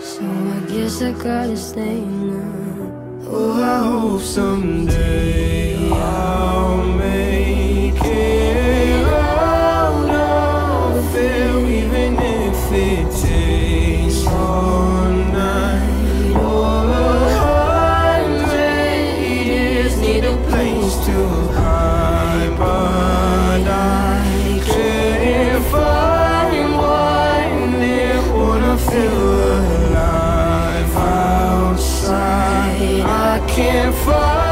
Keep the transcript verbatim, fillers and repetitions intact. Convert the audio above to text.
So I guess I gotta stay now. Oh, I hope someday I'll make it out of it, even if it takes all night or a hundred years. Need a place to hide, but I couldn't find one. It wanna feel alive outside. I can't find